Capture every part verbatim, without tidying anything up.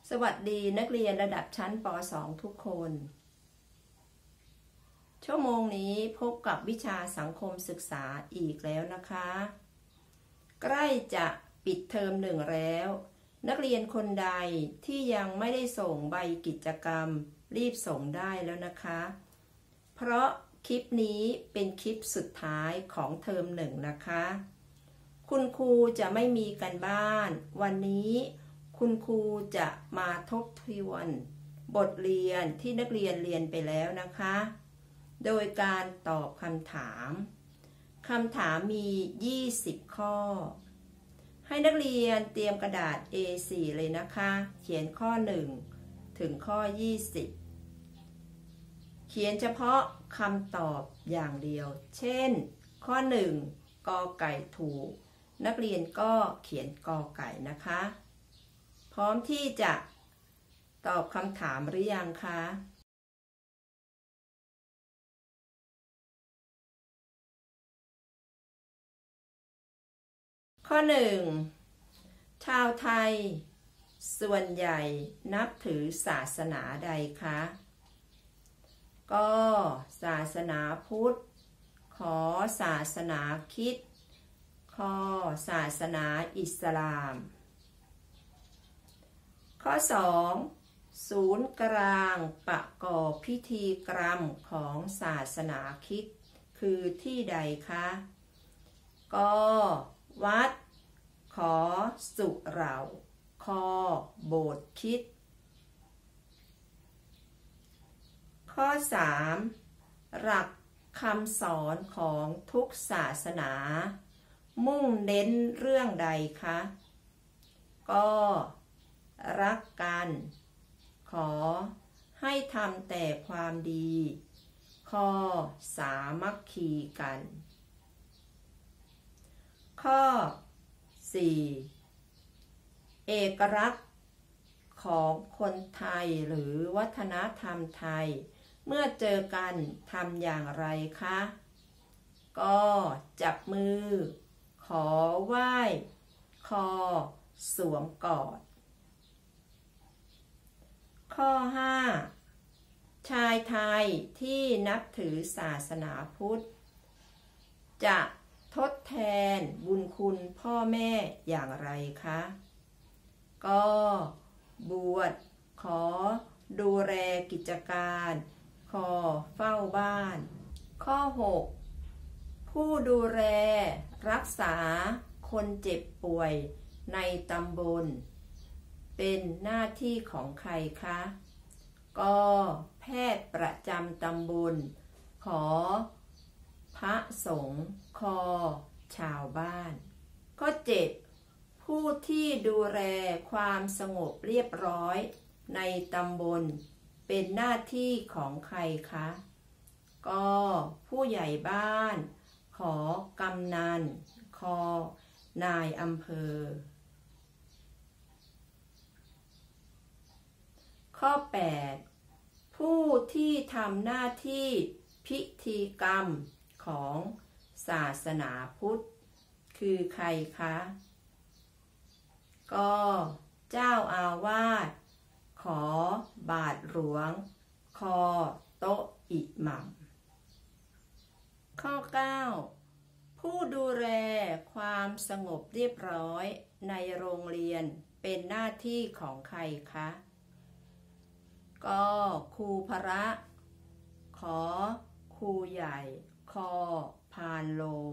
สวัสดีนักเรียนระดับชั้นป สอง ทุกคนชั่วโมงนี้พบกับวิชาสังคมศึกษาอีกแล้วนะคะใกล้จะปิดเทอมหนึ่งแล้วนักเรียนคนใดที่ยังไม่ได้ส่งใบกิจกรรมรีบส่งได้แล้วนะคะเพราะคลิปนี้เป็นคลิปสุดท้ายของเทอมหนึ่งนะคะคุณครูจะไม่มีการบ้านวันนี้คุณครูจะมาทบทวนบทเรียนที่นักเรียนเรียนไปแล้วนะคะโดยการตอบคำถามคำถามมียี่สิบข้อให้นักเรียนเตรียมกระดาษ เอ โฟร์ เลยนะคะเขียนข้อหนึ่งถึงข้อยี่สิบเขียนเฉพาะคำตอบอย่างเดียวเช่นข้อหนึ่งกอไก่ถูกนักเรียนก็เขียนกอไก่นะคะพร้อมที่จะตอบคำถามหรือยังคะข้อหนึ่งชาวไทยส่วนใหญ่นับถือศาสนาใดคะก็ศาสนาพุทธขอศาสนาคริสต์ขอศาสนาอิสลามข้อสองศูนย์กลางประกอบพิธีกรรมของศาสนาคริสต์คือที่ใดคะก็วัดขอสุเหร่าคอโบสถ์คริสต์ข้อสามหลักคำสอนของทุกศาสนามุ่งเน้นเรื่องใดคะก็รักกันขอให้ทำแต่ความดีข้อสามัคคีกันข้อสี่เอกลักษณ์ของคนไทยหรือวัฒนธรรมไทยเมื่อเจอกันทำอย่างไรคะก็จับมือขอไหว้คอสวมกอดข้อห้าชายไทยที่นับถือศาสนาพุทธจะทดแทนบุญคุณพ่อแม่อย่างไรคะก็บวชขอดูแลกิจการขอเฝ้าบ้านข้อหกผู้ดูแลรักษาคนเจ็บป่วยในตำบลเป็นหน้าที่ของใครคะก็แพทย์ประจำตำบลขอพระสงฆ์คอชาวบ้านข้อเจ็ดผู้ที่ดูแลความสงบเรียบร้อยในตำบลเป็นหน้าที่ของใครคะก็ผู้ใหญ่บ้านขอกำนันคอนายอำเภอข้อแปดผู้ที่ทำหน้าที่พิธีกรรมของศาสนาพุทธคือใครคะก็เจ้าอาวาสขอบาทหลวงคอโต๊ะอิหมัมข้อเก้าผู้ดูแลความสงบเรียบร้อยในโรงเรียนเป็นหน้าที่ของใครคะก็ครูพระขอครูใหญ่คอพานโลง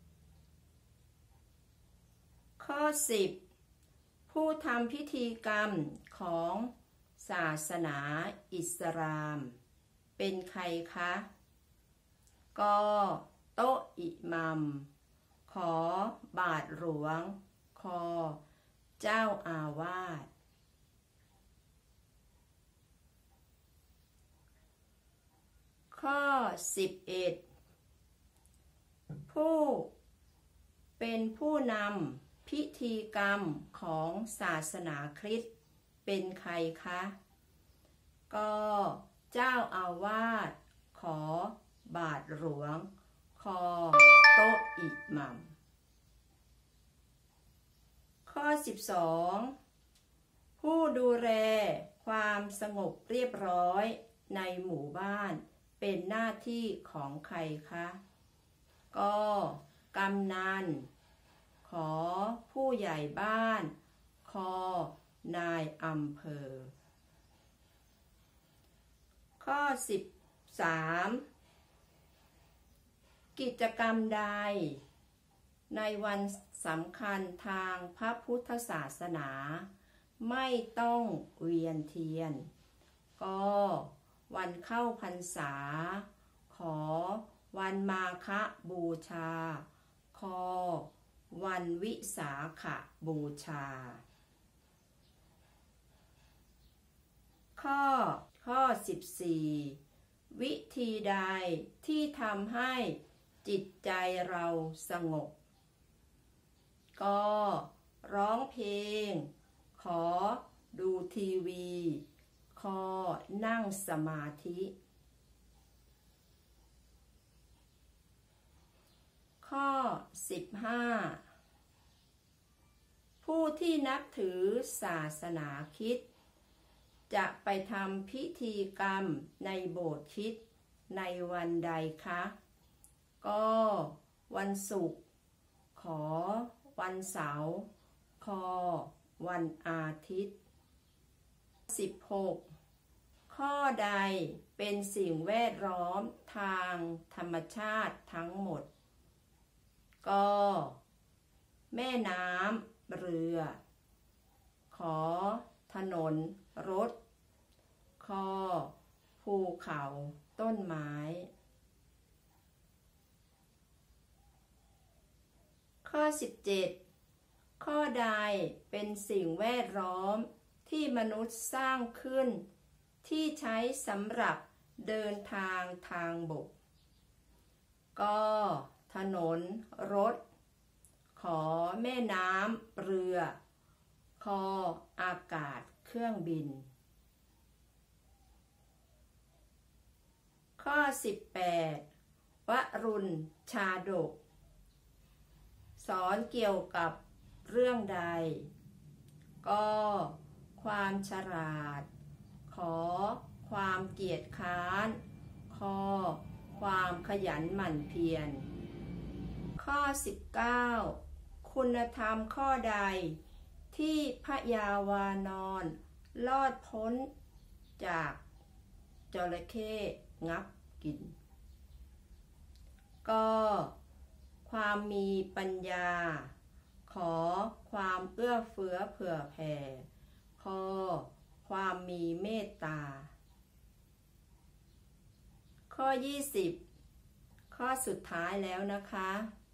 ข้อสิบผู้ทำพิธีกรรมของศาสนาอิสลามเป็นใครคะก็โต๊ะอิหมัมขอบาทหลวงคอเจ้าอาวาสข้อสิบเอ็ดผู้เป็นผู้นำพิธีกรรมของศาสนาคริสต์เป็นใครคะก็เจ้าอาวาสขอบาทหลวงคอโต๊ะอิหมัมข้อสิบสองผู้ดูแลความสงบเรียบร้อยในหมู่บ้านเป็นหน้าที่ของใครคะก็กำนันขอผู้ใหญ่บ้านคอนายอำเภอข้อสิบสามกิจกรรมใดในวันสำคัญทางพระพุทธศาสนาไม่ต้องเวียนเทียนก็วันเข้าพรรษาขอวันมาฆบูชาคอวันวิสาขบูชาข้อข้อสิบสี่วิธีใดที่ทำให้จิตใจเราสงบก็ร้องเพลงขอดูทีวีคอนั่งสมาธิข้อสิบห้าผู้ที่นับถือศาสนาคริสต์จะไปทำพิธีกรรมในโบสถ์คริสต์ในวันใดคะก็วันศุกร์ขอวันเสาร์คอวันอาทิตย์สิบหกข้อใดเป็นสิ่งแวดล้อมทางธรรมชาติทั้งหมดก็แม่น้ำเรือขอถนนรถคอภูเขาต้นไม้ข้อสิบเจ็ดข้อใดเป็นสิ่งแวดล้อมที่มนุษย์สร้างขึ้นที่ใช้สำหรับเดินทางทางบกก็ถนนรถขอแม่น้ำเรือคออากาศเครื่องบินข้อสิบแปดวรุณชาดกสอนเกี่ยวกับเรื่องใดก็ความฉลาดขอความเกียจคร้านคอความขยันหมั่นเพียรข้อสิบเก้าคุณธรรมข้อใดที่พระยาวานอนรอดพ้นจากจระเข้งับกินก็ความมีปัญญาขอความเอื้อเฟื้อเผื่อแผ่คอความมีเมตตาข้อยี่สิบข้อสุดท้ายแล้วนะคะ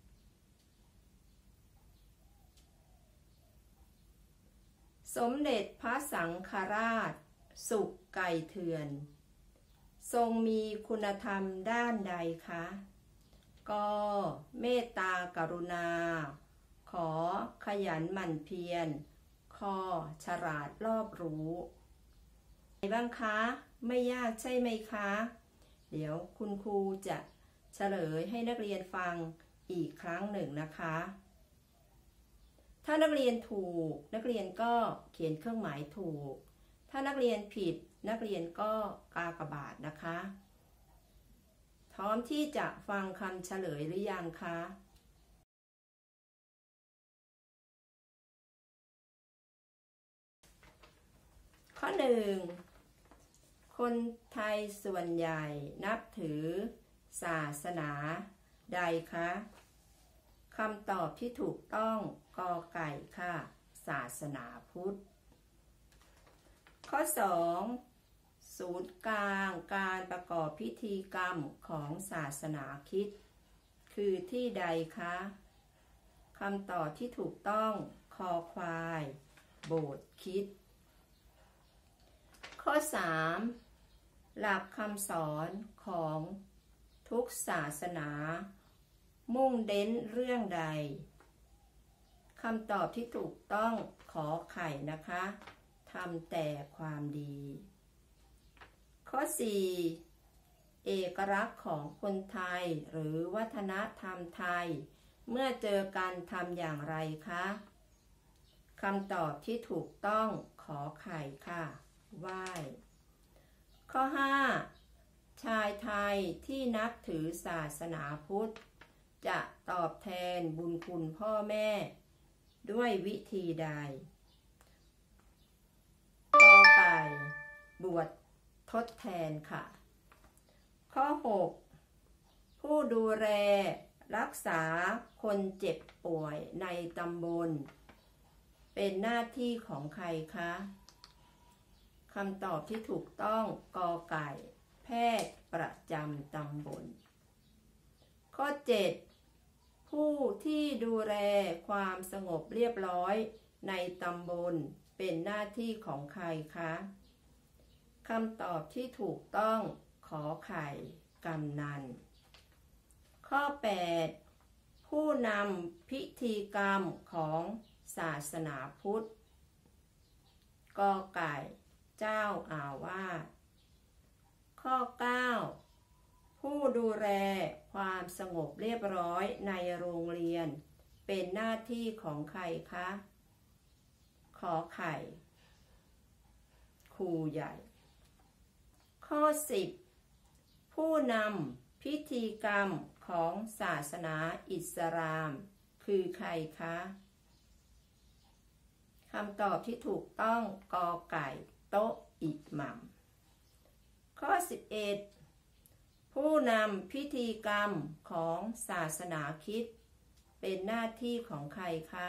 สมเด็จพระสังฆราชสุขไก่เถื่อนทรงมีคุณธรรมด้านใดคะก็เมตตากรุณาขอขยันหมั่นเพียรคอฉลาดรอบรู้ไงบ้างคะไม่ยากใช่ไหมคะเดี๋ยวคุณครูจะเฉลยให้นักเรียนฟังอีกครั้งหนึ่งนะคะถ้านักเรียนถูกนักเรียนก็เขียนเครื่องหมายถูกถ้านักเรียนผิดนักเรียนก็กากบาทนะคะพร้อมที่จะฟังคำเฉลยหรือยังคะข้อหนึ่งคนไทยส่วนใหญ่นับถือศาสนาใดคะคำตอบที่ถูกต้องกอไก่ค่ะศาสนาพุทธข้อสองศูนย์กลางการประกอบพิธีกรรมของศาสนาคริสต์คือที่ใดคะคำตอบที่ถูกต้องคอควายโบสถ์คริสต์ข้อสามหลักคำสอนของทุกศาสนามุ่งเน้นเรื่องใดคำตอบที่ถูกต้องขอไข่นะคะทำแต่ความดีข้อสี่เอกลักษณ์ของคนไทยหรือวัฒนธรรมไทยเมื่อเจอกันทำอย่างไรคะคำตอบที่ถูกต้องขอไข่ค่ะไหว้ข้อห้าชายไทยที่นับถือศาสนาพุทธจะตอบแทนบุญคุณพ่อแม่ด้วยวิธีใดกอไก่บวชทดแทนค่ะข้อหกผู้ดูแลรักษาคนเจ็บป่วยในตำบลเป็นหน้าที่ของใครคะคำตอบที่ถูกต้องกอไก่แพทย์ประจำตำบลข้อเจ็ดผู้ที่ดูแลความสงบเรียบร้อยในตำบลเป็นหน้าที่ของใครคะคำตอบที่ถูกต้องขอไข่กำนันข้อแปดผู้นำพิธีกรรมของศาสนาพุทธกอไก่เจ้าอาวาสข้อเก้าผู้ดูแลความสงบเรียบร้อยในโรงเรียนเป็นหน้าที่ของใครคะขอไข่ครูใหญ่ข้อสิบผู้นำพิธีกรรมของศาสนาอิสลามคือใครคะคำตอบที่ถูกต้องกอไก่โต๊ะอิหมัมข้อสิบเอ็ดผู้นำพิธีกรรมของศาสนาคริสต์เป็นหน้าที่ของใครคะ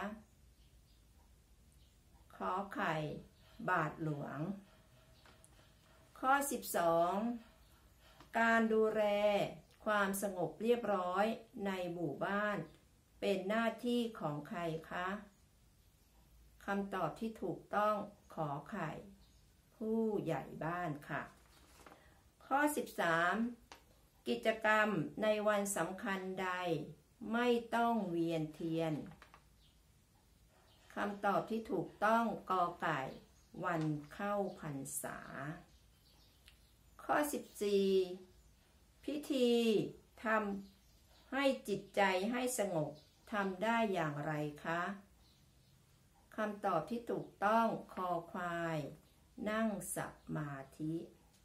ขอไข่บาทหลวงข้อสิบสองการดูแลความสงบเรียบร้อยในหมู่บ้านเป็นหน้าที่ของใครคะคำตอบที่ถูกต้องขอไข่ผู้ใหญ่บ้านค่ะข้อสิบสามกิจกรรมในวันสำคัญใดไม่ต้องเวียนเทียนคำตอบที่ถูกต้องกอไก่วันเข้าพรรษาข้อสิบสี่พิธีทำให้จิตใจให้สงบทำได้อย่างไรคะคำตอบที่ถูกต้องคอควายนั่งสมาธิ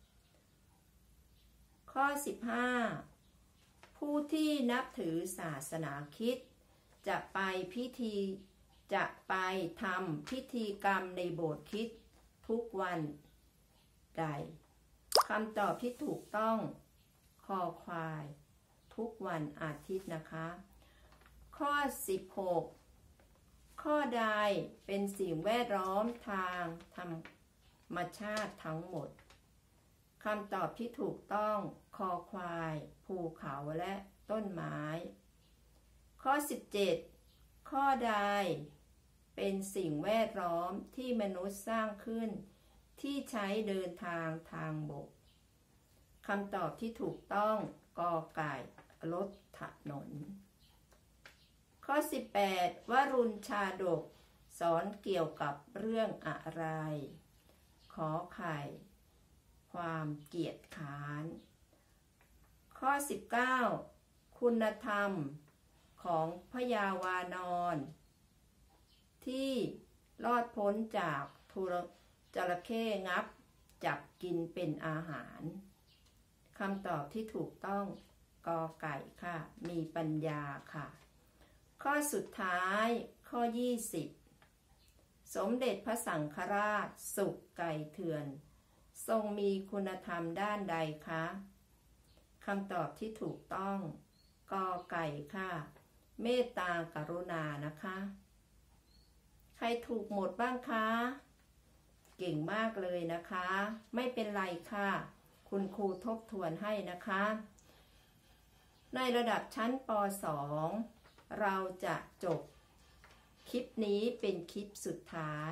ข้อสิบห้าผู้ที่นับถือศาสนาคริสต์จะไปพิธีจะไปทำพิธีกรรมในโบสถ์คริสต์ทุกวันใดคำตอบที่ถูกต้องคอควายทุกวันอาทิตย์นะคะข้อสิบหกข้อใดเป็นสิ่งแวดล้อมทางธรรมชาติทั้งหมดคำตอบที่ถูกต้องคอควายภูเขาและต้นไม้ข้อสิบเจ็ดข้อใดเป็นสิ่งแวดล้อมที่มนุษย์สร้างขึ้นที่ใช้เดินทางทางบกคำตอบที่ถูกต้องกอไก่รถถนนข้อสิบแปดวรุณชาดกสอนเกี่ยวกับเรื่องอะไรขอไข่ความเกียจค้านข้อสิบเก้าคุณธรรมของพญาวานอนที่รอดพ้นจากทุรจระเข้งับจับกินเป็นอาหารคำตอบที่ถูกต้องกอไก่ค่ะมีปัญญาค่ะข้อสุดท้ายข้อยี่สิบสมเด็จพระสังฆราชสุขไก่เถื่อนทรงมีคุณธรรมด้านใดคะคำตอบที่ถูกต้องกอไก่ค่ะเมตตากรุณานะคะใครถูกหมดบ้างคะเก่งมากเลยนะคะไม่เป็นไรค่ะคุณครูทบทวนให้นะคะในระดับชั้นป สอง เราจะจบคลิปนี้เป็นคลิปสุดท้าย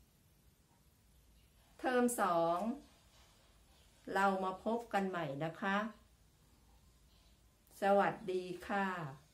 เทอมสองเรามาพบกันใหม่นะคะสวัสดีค่ะ